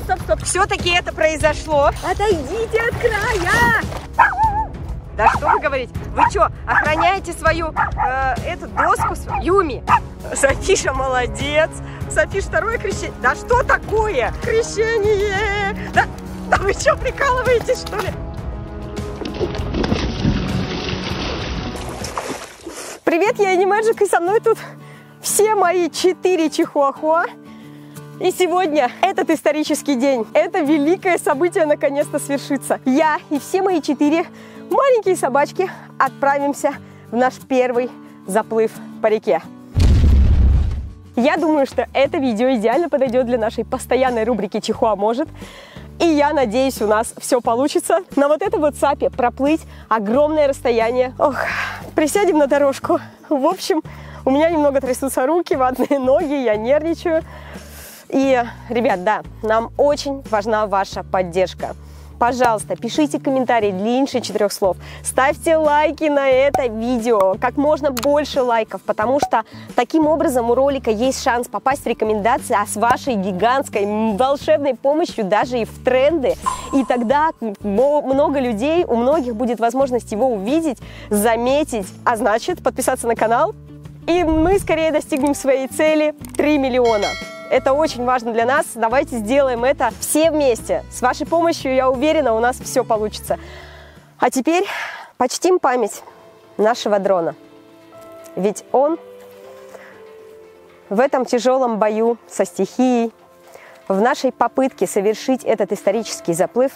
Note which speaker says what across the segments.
Speaker 1: стоп. Все-таки это произошло. Отойдите от края. Да что вы говорите? Вы что, охраняете свою эту доску? Юми, Софиша молодец. Софиш, второе крещение. Да что такое? Крещение. Да вы что, прикалываетесь, что ли? Привет, я Animagic, и со мной тут все мои 4 чихуахуа. И сегодня этот исторический день, это великое событие наконец-то свершится. Я и все мои 4 маленькие собачки отправимся в наш первый заплыв по реке. Я думаю, что это видео идеально подойдет для нашей постоянной рубрики «Чихуа может». И я надеюсь, у нас все получится на вот этой вот сапе проплыть огромное расстояние. Ох, присядем на дорожку. В общем, у меня немного трясутся руки, ватные ноги, я нервничаю. И, ребят, да, нам очень важна ваша поддержка. Пожалуйста, пишите комментарии длиннее 4 слов. Ставьте лайки на это видео. Как можно больше лайков, потому что таким образом у ролика есть шанс попасть в рекомендации, а с вашей гигантской волшебной помощью даже и в тренды. И тогда много людей, у многих будет возможность его увидеть, заметить, а значит подписаться на канал. И мы скорее достигнем своей цели 3 миллиона. Это очень важно для нас. Давайте сделаем это все вместе. С вашей помощью, я уверена, у нас все получится. А теперь почтим память нашего дрона. Ведь он в этом тяжелом бою со стихией, в нашей попытке совершить этот исторический заплыв,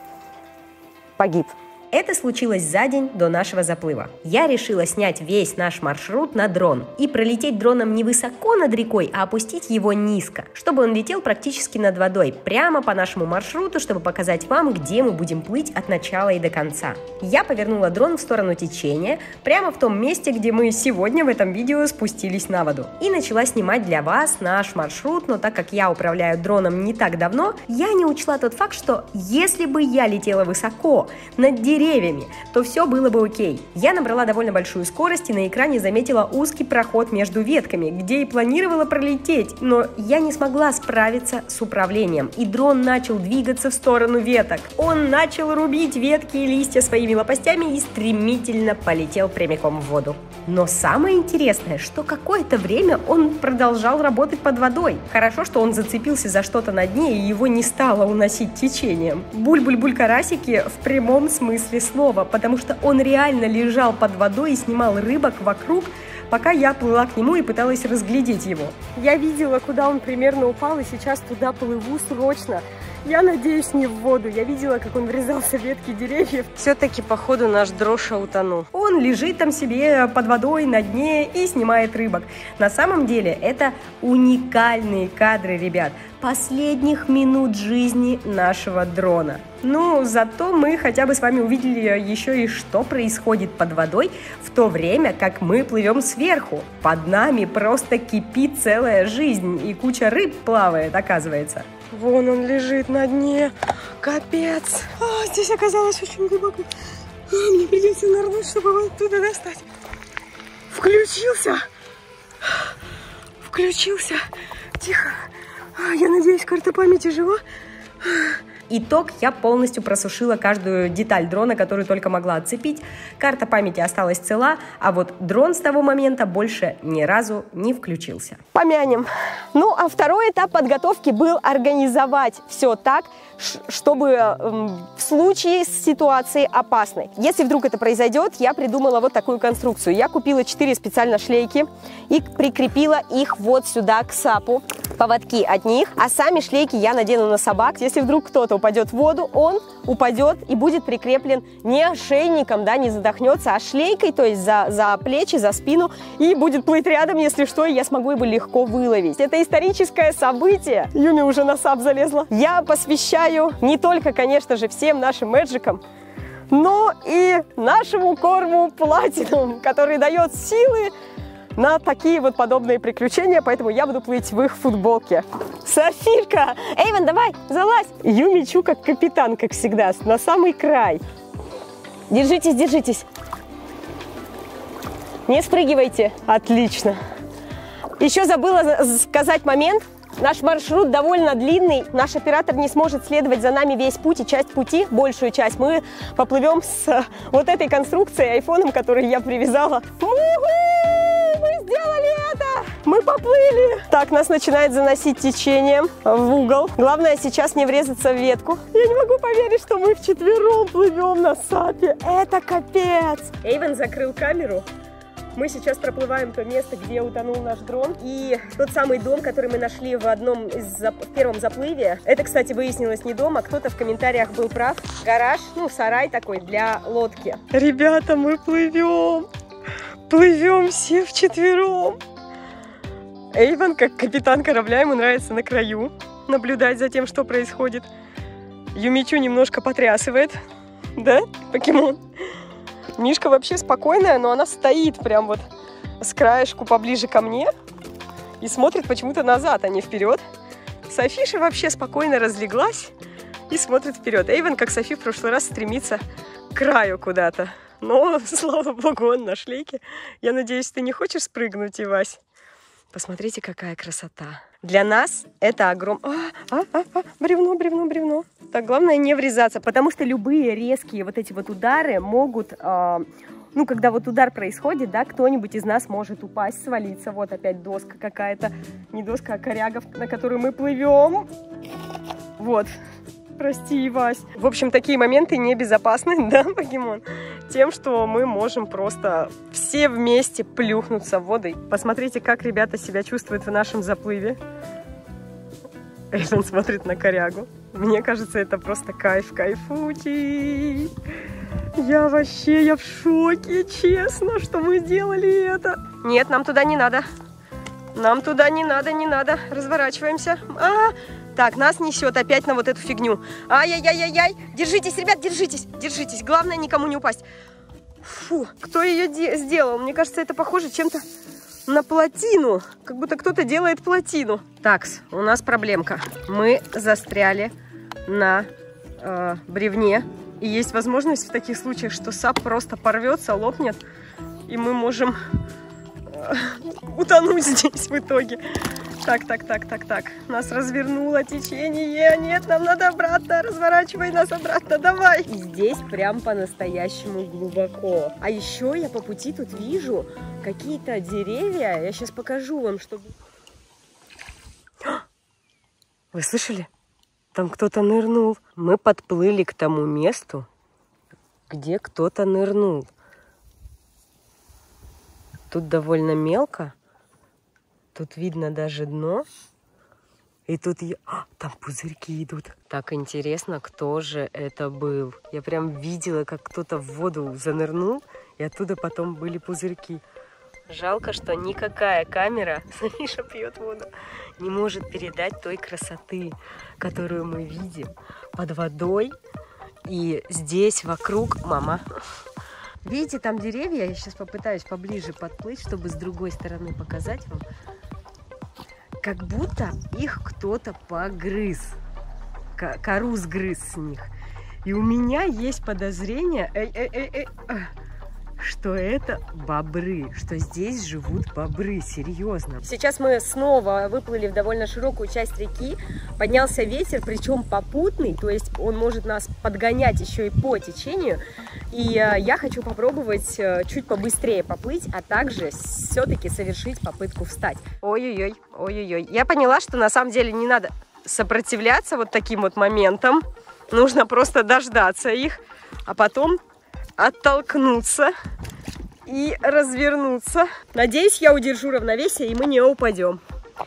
Speaker 1: погиб. Это случилось за день до нашего заплыва. Я решила снять весь наш маршрут на дрон и пролететь дроном не высоко над рекой, а опустить его низко, чтобы он летел практически над водой, прямо по нашему маршруту, чтобы показать вам, где мы будем плыть от начала и до конца. Я повернула дрон в сторону течения, прямо в том месте, где мы сегодня в этом видео спустились на воду. И начала снимать для вас наш маршрут, но так как я управляю дроном не так давно, я не учла тот факт, что если бы я летела высоко над деревьями, то все было бы окей. Я набрала довольно большую скорость и на экране заметила узкий проход между ветками, где и планировала пролететь, но я не смогла справиться с управлением, и дрон начал двигаться в сторону веток. Он начал рубить ветки и листья своими лопастями и стремительно полетел прямиком в воду. Но самое интересное, что какое-то время он продолжал работать под водой. Хорошо, что он зацепился за что-то на дне и его не стало уносить течением. Буль-буль-буль-карасики в прямом смысле слова, потому что он реально лежал под водой и снимал рыбок вокруг, пока я плыла к нему и пыталась разглядеть его. Я видела, куда он примерно упал, и сейчас туда плыву срочно. Я надеюсь, не в воду. Я видела, как он врезался в ветки деревьев. Все-таки, походу, наш Дроша утонул. Он лежит там себе под водой на дне и снимает рыбок. На самом деле, это уникальные кадры, ребят, последних минут жизни нашего дрона. Ну, зато мы хотя бы с вами увидели еще и что происходит под водой в то время, как мы плывем сверху. Под нами просто кипит целая жизнь, и куча рыб плавает, оказывается. Вон он лежит на дне. Капец. Здесь оказалось очень глубоко. Мне придется нырнуть, чтобы его оттуда достать. Включился. Включился. Тихо. Я надеюсь, карта памяти жива. Итог: я полностью просушила каждую деталь дрона, которую только могла отцепить. Карта памяти осталась цела, а вот дрон с того момента больше ни разу не включился. Помянем. Ну, а второй этап подготовки был организовать все так, чтобы в случае ситуации опасной, если вдруг это произойдет, я придумала вот такую конструкцию. Я купила 4 специально шлейки и прикрепила их вот сюда к сапу, поводки от них, а сами шлейки я надену на собак. Если вдруг кто-то упадет в воду, он упадет и будет прикреплен не ошейником, да, не задохнется, а шлейкой, то есть за плечи, за спину, и будет плыть рядом, если что, и я смогу его легко выловить. Это историческое событие. Юми уже на сап залезла. Я посвящаю не только, конечно же, всем нашим мэджикам, но и нашему корму Platinum, который дает силы на такие вот подобные приключения, поэтому я буду плыть в их футболке. Софилька! Эйвен, давай, залазь! Юми Чу как капитан, как всегда, на самый край. Держитесь, держитесь. Не спрыгивайте. Отлично. Еще забыла сказать момент. Наш маршрут довольно длинный. Наш оператор не сможет следовать за нами весь путь, и часть пути, большую часть, мы поплывем с вот этой конструкцией, айфоном, который я привязала. Мы сделали это! Мы поплыли! Так, нас начинает заносить течением в угол. Главное сейчас не врезаться в ветку. Я не могу поверить, что мы вчетвером плывем на сапе. Это капец! Эйвен закрыл камеру. Мы сейчас проплываем то место, где утонул наш дрон. И тот самый дом, который мы нашли в первом заплыве. Это, кстати, выяснилось не дом, а кто-то в комментариях был прав. Гараж, ну, сарай такой для лодки. Ребята, мы плывем. Плывем все вчетвером. Эйвен, как капитан корабля, ему нравится на краю наблюдать за тем, что происходит. Юмичу немножко потрясывает. Да, покемон? Мишка вообще спокойная, но она стоит прям вот с краешку поближе ко мне и смотрит почему-то назад, а не вперед. Софиша вообще спокойно разлеглась и смотрит вперед. Эйвен, как Софи в прошлый раз, стремится к краю куда-то. Но, слава богу, он на шлейке. Я надеюсь, ты не хочешь спрыгнуть, Ивась? Посмотрите, какая красота. Для нас это огромное... Бревно, бревно, бревно. Так, главное не врезаться, потому что любые резкие вот эти вот удары могут... Ну, когда вот удар происходит, да, кто-нибудь из нас может упасть, свалиться. Вот опять доска какая-то. Не доска, а коряга, на которую мы плывем. Вот. Прости, Вась. В общем, такие моменты небезопасны, да, покемон? Тем, что мы можем просто все вместе плюхнуться в воду. Посмотрите, как ребята себя чувствуют в нашем заплыве. Эйвен смотрит на корягу. Мне кажется, это просто кайф, кайфути. Я в шоке, честно, что мы сделали это. Нет, нам туда не надо. Нам туда не надо. Разворачиваемся. Так, нас несет опять на вот эту фигню. Ай-яй-яй-яй-яй. Держитесь, ребят, держитесь. Главное, никому не упасть. Фу, кто ее сделал? Мне кажется, это похоже чем-то на плотину. Как будто кто-то делает плотину. Такс, у нас проблемка. Мы застряли на бревне. И есть возможность в таких случаях, что сап просто порвется, лопнет. И мы можем утонуть здесь в итоге. Так. Нас развернуло течение. Нет, нам надо обратно. Разворачивай нас обратно, давай. И здесь прям по-настоящему глубоко. А еще я по пути тут вижу какие-то деревья. Я сейчас покажу вам, чтобы... Вы слышали? Там кто-то нырнул. Мы подплыли к тому месту, где кто-то нырнул. Тут довольно мелко. Тут видно даже дно. И тут там пузырьки идут. Так интересно, кто же это был. Я прям видела, как кто-то в воду занырнул, и оттуда потом были пузырьки. Жалко, что никакая камера, Софиша пьет воду, не может передать той красоты, которую мы видим под водой. И здесь вокруг... Мама... Видите, там деревья? Я сейчас попытаюсь поближе подплыть, чтобы с другой стороны показать вам. Как будто их кто-то погрыз. Кору сгрыз с них. И у меня есть подозрение, что это бобры, что здесь живут бобры, серьезно. Сейчас мы снова выплыли в довольно широкую часть реки, поднялся ветер, причем попутный, то есть он может нас подгонять еще и по течению. И я хочу попробовать чуть побыстрее поплыть, а также все-таки совершить попытку встать. Ой-ой-ой, ой-ой-ой. Я поняла, что на самом деле не надо сопротивляться вот таким вот моментам, нужно просто дождаться их, а потом оттолкнуться и развернуться. Надеюсь, я удержу равновесие, и мы не упадем.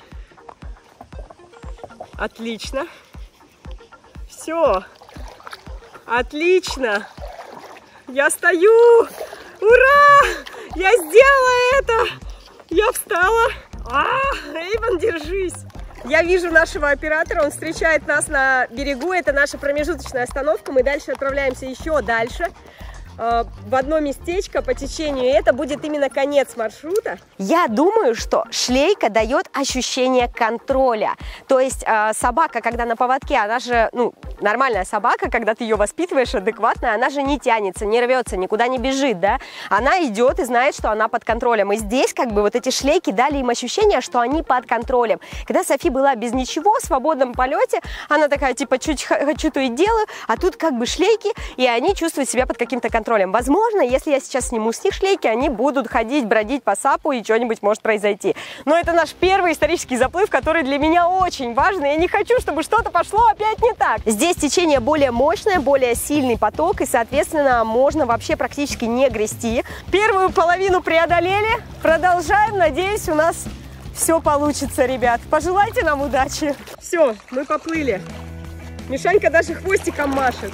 Speaker 1: Отлично. Все. Отлично. Я стою. Ура! Я сделала это. Я встала. Эйвен, держись. Я вижу нашего оператора, он встречает нас на берегу. Это наша промежуточная остановка. Мы дальше отправляемся еще дальше. в одно местечко по течению, и это будет именно конец маршрута. Я думаю, что шлейка дает ощущение контроля. То есть собака, когда на поводке, она же, ну, нормальная собака, когда ты ее воспитываешь адекватно, она же не тянется, не рвется, никуда не бежит, да? Она идет и знает, что она под контролем. И здесь как бы вот эти шлейки дали им ощущение, что они под контролем. Когда Софи была без ничего, в свободном полете, она такая, типа, чуть хочу, то и делаю, а тут как бы шлейки, и они чувствуют себя под каким-то контролем. Возможно, если я сейчас сниму с них шлейки, они будут ходить, бродить по сапу, и что-нибудь может произойти. Но это наш первый исторический заплыв, который для меня очень важный. Я не хочу, чтобы что-то пошло опять не так. Здесь течение более мощное, более сильный поток, и, соответственно, можно вообще практически не грести. Первую половину преодолели. Продолжаем. Надеюсь, у нас все получится, ребят. Пожелайте нам удачи. Все, мы поплыли. Мишанька даже хвостиком машет.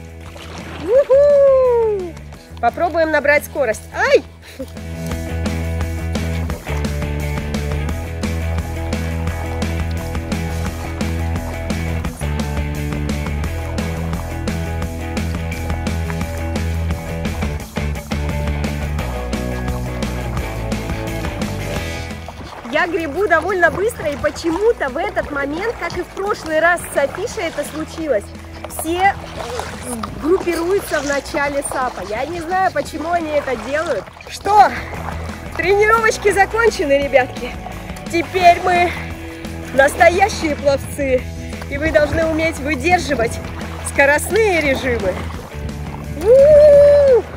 Speaker 1: У-ху! Попробуем набрать скорость. Ай! Я гребу довольно быстро, и почему-то в этот момент, как и в прошлый раз с Афишей это случилось, все группируются в начале сапа. Я не знаю, почему они это делают. Что? Тренировочки закончены, ребятки. Теперь мы настоящие пловцы. И вы должны уметь выдерживать скоростные режимы. У-у-у!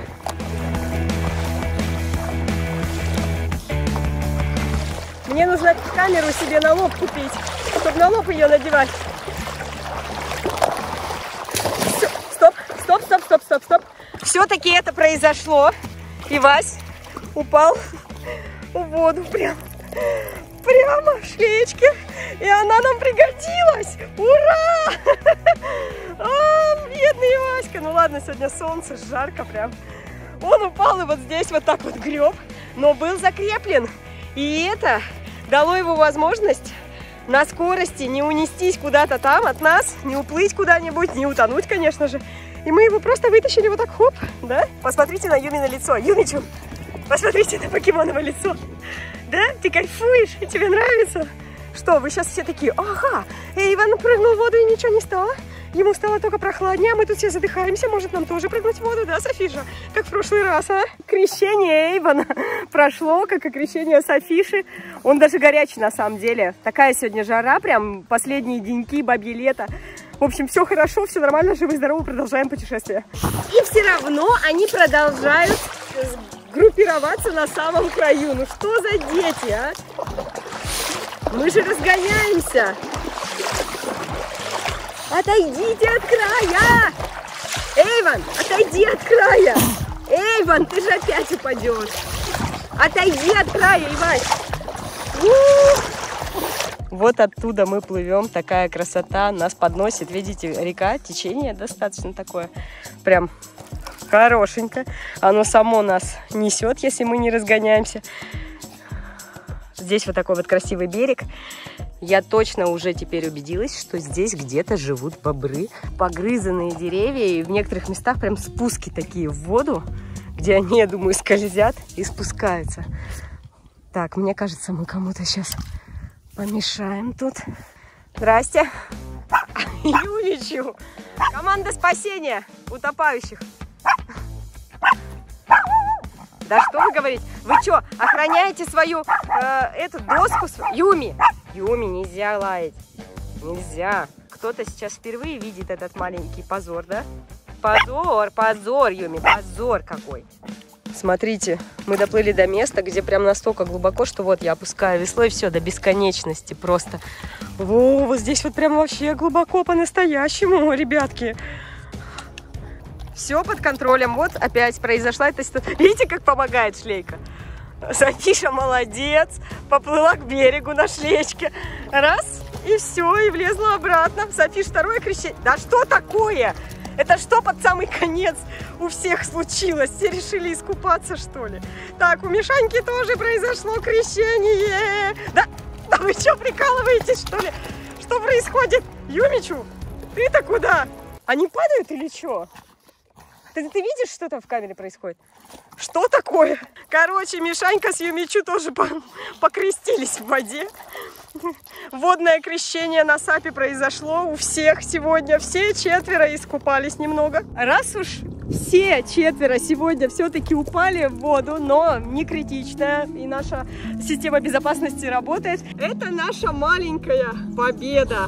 Speaker 1: Мне нужно камеру себе на лоб купить, чтобы на лоб ее надевать. Стоп. Все-таки это произошло. И Вась упал в воду прямо в шлеечке. И она нам пригодилась. Ура! О, бедный Васька. Ну ладно, сегодня солнце, жарко прям. Он упал и вот здесь вот так вот греб, но был закреплен. И это дало его возможность на скорости не унестись куда-то там от нас, не уплыть куда-нибудь, не утонуть, конечно же. И мы его просто вытащили вот так, хоп, да? Посмотрите на Юми на лицо. Юмичу, посмотрите на покемоново лицо. Да? Ты кайфуешь? Тебе нравится? Что, вы сейчас все такие, ага, Эйвен прыгнул в воду и ничего не стало. Ему стало только прохладнее, а мы тут все задыхаемся. Может, нам тоже прыгнуть в воду, да, Софиша? Как в прошлый раз, а? Крещение Эйвена прошло, как и крещение Софиши. Он даже горячий, на самом деле. Такая сегодня жара, прям последние деньки, бабье лето. В общем, все хорошо, все нормально, живы и здоровы, продолжаем путешествие. И все равно они продолжают группироваться на самом краю. Ну что за дети, а? Мы же разгоняемся. Отойдите от края! Эйвен, отойди от края! Эйвен, ты же опять упадешь! Отойди от края, Иван! Вот оттуда мы плывем, такая красота, нас подносит, видите, река, течение достаточно такое, прям хорошенько. Оно само нас несет, если мы не разгоняемся. Здесь вот такой вот красивый берег. Я точно уже теперь убедилась, что здесь где-то живут бобры. Погрызанные деревья, и в некоторых местах прям спуски такие в воду, где они, я думаю, скользят и спускаются. Так, мне кажется, мы кому-то сейчас помешаем тут. Здрасте. Юличу. Команда спасения утопающих. Да что вы говорите? Вы что, охраняете свою эту доску? Юми! Юми, нельзя лаять. Нельзя. Кто-то сейчас впервые видит этот маленький позор, да? Позор, Юми, позор какой. Смотрите, мы доплыли до места, где прям настолько глубоко, что вот я опускаю весло, и все, до бесконечности просто. Во, вот здесь вот прям вообще глубоко по-настоящему, ребятки. Все под контролем. Вот опять произошла эта ситуация. Видите, как помогает шлейка? Софиша молодец. Поплыла к берегу на шлеечке. Раз, и все, и влезла обратно. Софиш, второе крещение. Да что такое? Это что под самый конец у всех случилось? Все решили искупаться, что ли? Так, у Мишаньки тоже произошло крещение. Да вы что, прикалываетесь, что ли? Что происходит? Юмичу, ты-то куда? Они падают или что? Ты видишь, что там в камере происходит? Что такое? Короче, Мишанька с Юмичу тоже покрестились в воде. Водное крещение на Сапе произошло у всех сегодня. Все 4 искупались немного. Раз уж все 4 сегодня все-таки упали в воду, но не критично, и наша система безопасности работает, это наша маленькая победа.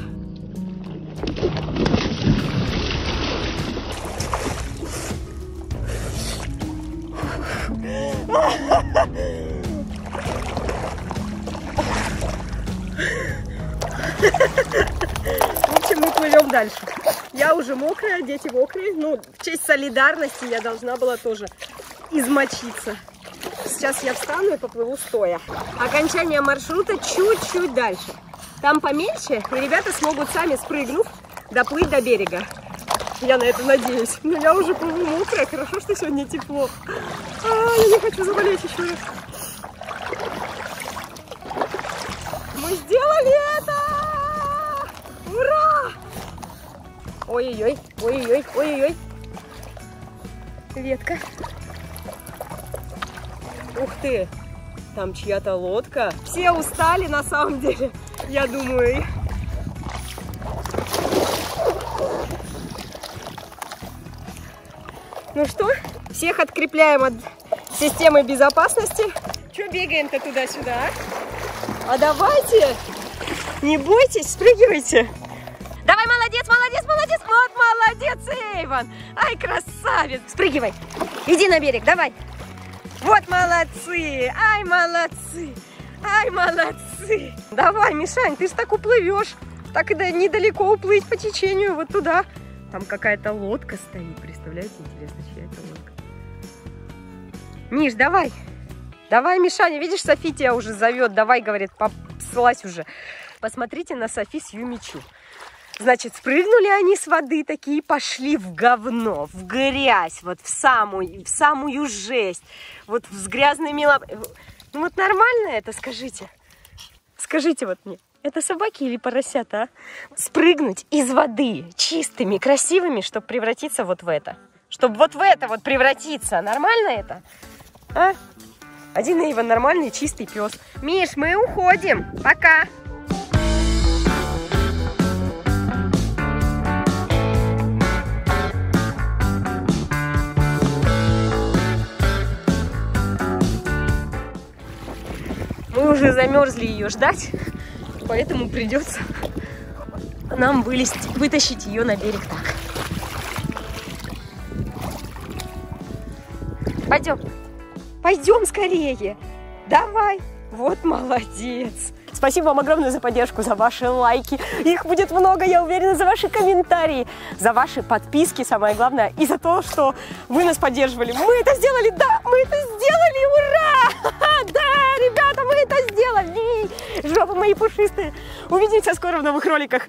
Speaker 1: В общем, мы плывем дальше. Я уже мокрая, дети мокрые. Ну, в честь солидарности я должна была тоже измочиться. Сейчас я встану и поплыву стоя. Окончание маршрута чуть-чуть дальше. Там поменьше, и ребята смогут сами, спрыгнув, доплыть до берега. Я на это надеюсь. Но я уже плыву мокрая. Хорошо, что сегодня тепло. Я не хочу заболеть еще раз. Мы сделали это! Ура! Ой-ой-ой, ой-ой-ой, ой-ой-ой. Ветка. Ух ты! Там чья-то лодка. Все устали на самом деле, я думаю. Ну что, всех открепляем от системы безопасности. Че бегаем-то туда-сюда? А давайте, не бойтесь, спрыгивайте. Давай, молодец, молодец, молодец. Вот молодец, Эйван. Ай, красавец. Спрыгивай. Иди на берег, давай. Вот молодцы. Ай, молодцы. Ай, молодцы. Давай, Мишань, ты ж так уплывешь. Так и недалеко уплыть по течению, вот туда. Там какая-то лодка стоит. Представляете, интересно, чья это лодка? Миш, давай. Давай, Мишаня, видишь, Софи тебя уже зовет. Давай, говорит, слазь уже. Посмотрите на Софи с Юмичу. Значит, спрыгнули они с воды такие, пошли в говно, в грязь, вот в самую жесть. Вот с грязными лапами. Ну вот нормально это, скажите? Скажите вот мне, это собаки или поросята, а? Спрыгнуть из воды чистыми, красивыми, чтобы превратиться вот в это. Чтобы вот в это вот превратиться. Нормально это? А? Один Эйван нормальный, чистый пес. Миш, мы уходим. Пока. Мы уже замерзли ее ждать, поэтому придется нам вытащить ее на берег так. Пойдем. Пойдем скорее. Давай. Вот молодец. Спасибо вам огромное за поддержку, за ваши лайки. Их будет много, я уверена, за ваши комментарии, за ваши подписки, самое главное, и за то, что вы нас поддерживали. Мы это сделали, да, мы это сделали, ура! Да, ребята, мы это сделали! Жопы мои пушистые. Увидимся скоро в новых роликах.